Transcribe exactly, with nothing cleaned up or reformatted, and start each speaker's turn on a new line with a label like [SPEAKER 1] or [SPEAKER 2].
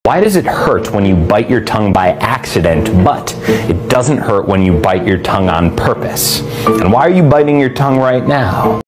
[SPEAKER 1] Why does it hurt when you bite your tongue by accident, but it doesn't hurt when you bite your tongue on purpose? And why are you biting your tongue right now?